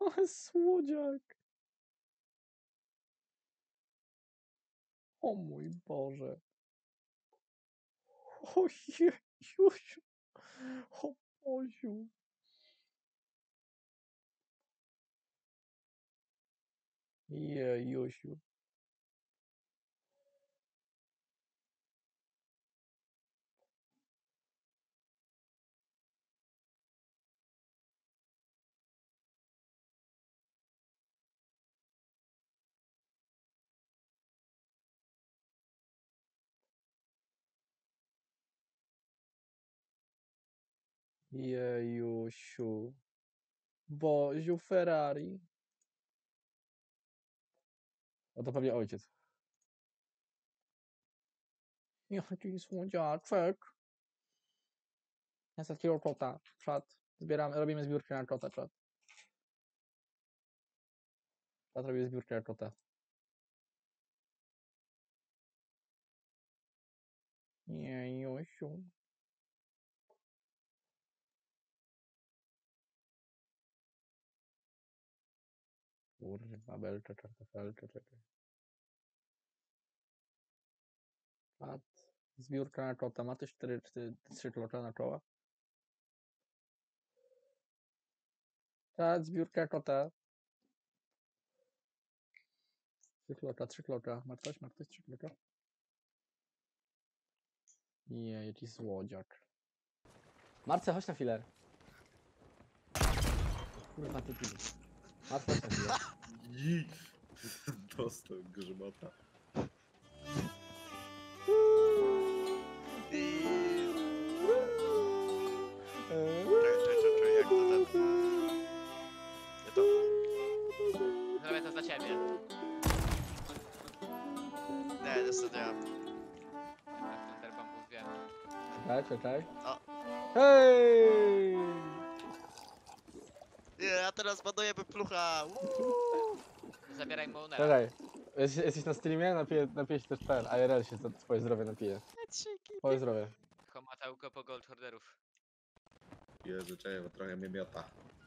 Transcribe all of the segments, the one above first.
Ale słodziak. O mój Boże. Ojejusiu. O Boziu. Jejusiu. Jejusiu. Boziu Ferrari. O to pewnie ojciec. Jaki słodziaczek. Ja za takiego kota. Czat. Zbieramy, robimy zbiórkę na kota, czat. Czat robi zbiórkę na kota. Jejusiu. Kurwa, belcze, czartofelcze, czekaj. Czat. Zbiórka na kota. Ma też 3 klocze na czoła. Czat, zbiórka kota. 3 klocza, 3 klocza. Ma ktoś 3 klocza? Nie, jaki słodziak. Marce, chodź na chwilę. Kurwa, ty. Marce, chodź na chwilę. Dostał grzmota. Czekaj, jak to ten... Nie to. Zrobię to za ciebie. Nie, niestety nie mam. Tak, ten bombów wiem. Czekaj. O. Hej! Nie, a teraz badujemy plucha. Zabieraj mu unera. Czekaj. Jesteś na streamie? Napiję się też ten. IRL się za twoje zdrowie napije. Twoje zdrowie. Homatełko po gold orderów. Jezu, czekaj, bo trochę mnie miota.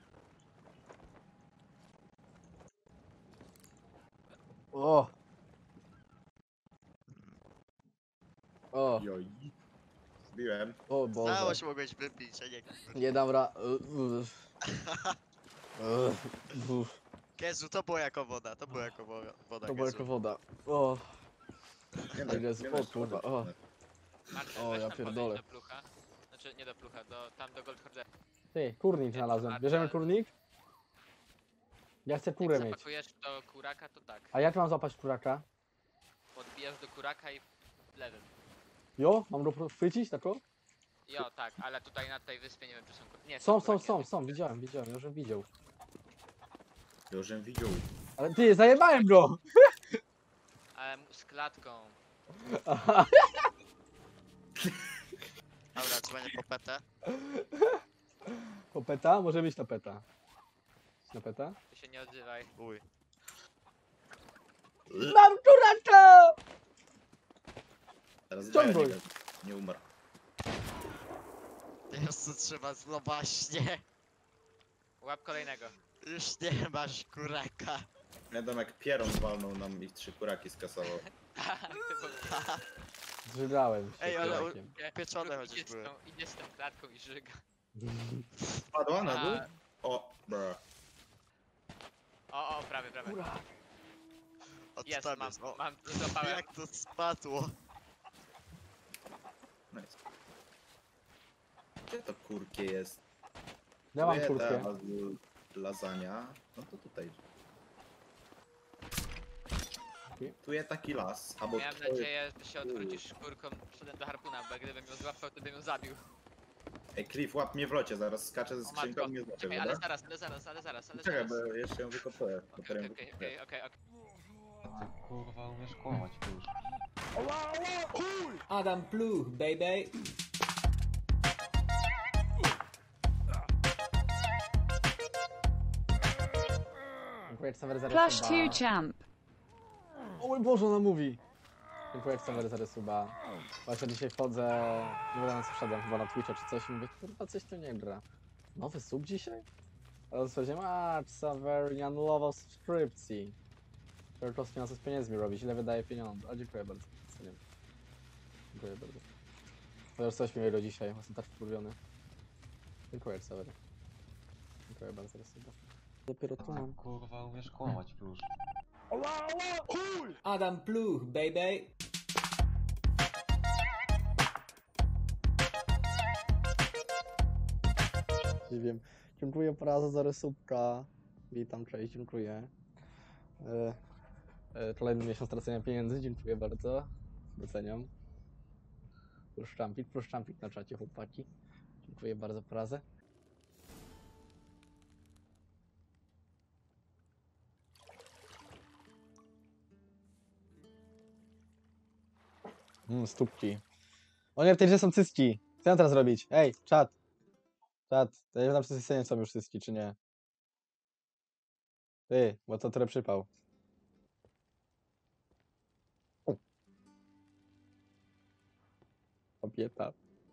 O! O! Joj. Zbiłem. O Boże. Całość mogłeś wypić, a nie kurwa. Nie dam ra... Kezu, to było jako woda, to było jako woda. To była Kezu. jako woda. O! Nie Tak jest, nie o masz kurwa, szkoły. o. Marcel, O, weź ja tam pierdolę. podejść do plucha. Znaczy nie do plucha, tam do gold orderów. Ty, kurnik znalazłem. Bierzemy kurnik? Ja chcę kurę Jak mieć. zapakujesz do kuraka, to tak. A jak mam złapać kuraka? Podbijasz do kuraka i lewym. Jo? Mam go chwycić, tak o? Jo, tak, ale tutaj na tej wyspie nie wiem, czy są kuraki. Nie, Są, kuraki. widziałem, ja już widział. Już ją widział. Ale ty, zajebałem go! Ale z klatką. Dobra, dzwonię po petę. Popeta? Może być tapeta. Tapeta? Ty się nie odzywaj. Uj. Mam kuraka! Teraz Ciągłej. nie umarł. Teraz to trzeba no właśnie. Łap kolejnego. Już nie masz kuraka. Pamiętam jak Pieron walnął nam ich 3 kuraki skasował. Tak, to było. Zżygałem się Ej, ale kurakiem. pieczone chociaż Idzie z były. idzie z tą klatką i żyga. Padła na dół? A, O, bro. o, prawie. Kurak. Od Jest, tam mam, jest. O, złapałem. jak to spadło. Nice. Gdzie to kurkie jest? Ja mam Tu kurtkę. Lasagna. No to tutaj. Okej. Tu jest taki las, albo Miałem nadzieję, że się odwrócisz kurką przodem do harpuna, bo gdybym ją złapał, to bym ją zabił. Ej, Cliff, łap mnie w locie, zaraz skaczę ze O skrzynką matko, i mnie złapię, czekaj, dobra? ale zaraz. Czekaj, bo jeszcze ją wykopuję. Okej. Kurwa, umiesz kłamać już. Adam Pluch, baby. Dziękuję, Xaver za Plush resuba. 2 champ. O mój Boże, ona mówi. Dziękuję, Xaver za resuba. Właśnie dzisiaj wchodzę, nie wiem co wszedłem chyba na Twitcha czy coś i mówię, kurwa coś tu nie gra. Nowy sub dzisiaj? Słuchajcie, Marcz Saverian lowa subskrypcji. Czerkowski ma co z pieniędzmi robi, źle wydaje pieniądze. A dziękuję bardzo. Doceniam. Dziękuję bardzo. Chociaż coś miłego dzisiaj, jestem tak wkurwiony. Dziękuję, Savery. Dziękuję bardzo, Rosyda. Dopiero tu mam. Kurwa, umiesz kłamać, plusz. Adam Pluch, baby. Nie wiem. Dziękuję Praza za resubka. Witam, cześć, dziękuję. Kolejny miesiąc tracenia pieniędzy, dziękuję bardzo. Doceniam. Plus sztampik na czacie, chłopaki. Dziękuję bardzo, Prazę. Stópki. O nie, w tej grze są cyski. Co mam teraz robić? Ej, czat. Czat, to ja nie wiem, czy są już cyski, czy nie. Ty, bo to trochę przypał. Kobieta.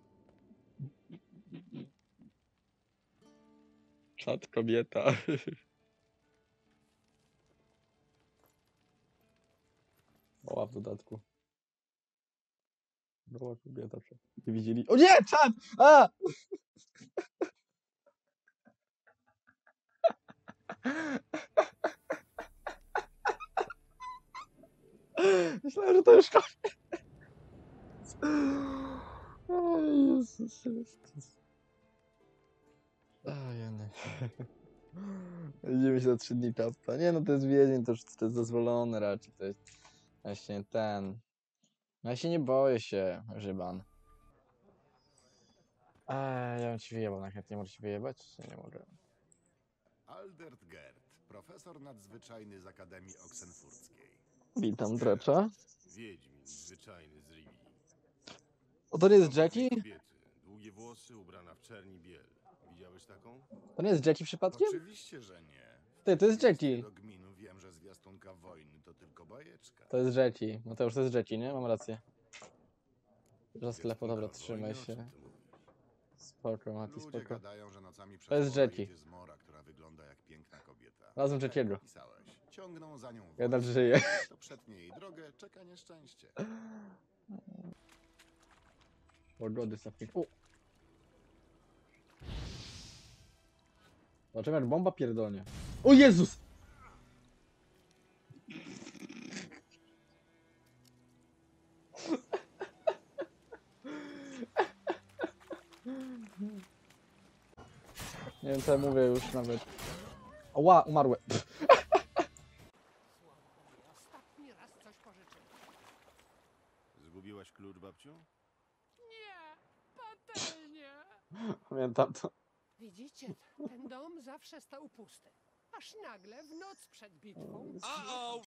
Czat, kobieta. Oła w dodatku. Była kobieta. Nie widzieli. O nie, czat! A! Myślałem, że to już koniec. O Jezus Chrystus. A jeny. Idziemy się za 3 dni czapta. Nie no, to jest więzień, to jest dozwolone raczej. To jest właśnie ten. Ja się nie boję się, Żyban. Ja bym ci wyjebał, nie mogę ci wyjebać? Nie mogę. Aldert Gerd, profesor nadzwyczajny z Akademii Oksenfurckiej. Witam, Drecza. Wiedźmin zwyczajny z Rivii. O, to nie jest Jackie? Kobiety, długie włosy, ubrana w czerni biel. Widziałeś taką? To nie jest Jackie przypadkiem? Oczywiście, że nie. Ty, to jest Jackie. Do gminu wiem, że zwiastunka wojny to tylko bajeczka. To jest Jackie. No to już to jest Jackie, nie? Mam rację. Za sklepu, dobra, Zwiastunka trzymaj wojny, o się. czym ty mówisz? Spoko, Mati, Ludzie spoko. gadają, że nocami przez To jest pola Jackie. idzie zmora, która wygląda jak piękna kobieta. Razem Tak Jackiego. jak pisałeś. Ciągną za nią Jednak włosy. żyje. To przetnie jej drogę, czeka nieszczęście. Pogody sapnik. O! Zobaczymy, jak bomba pierdolnie. O Jezus! Nie wiem, co ja mówię już nawet. Oła, umarłem. Ostatni raz coś pożyczyłem. Zgubiłaś klucz, babciu? Nie, patelnie. Pamiętam to. Widzicie, ten dom zawsze stał pusty. Aż nagle w noc przed bitwą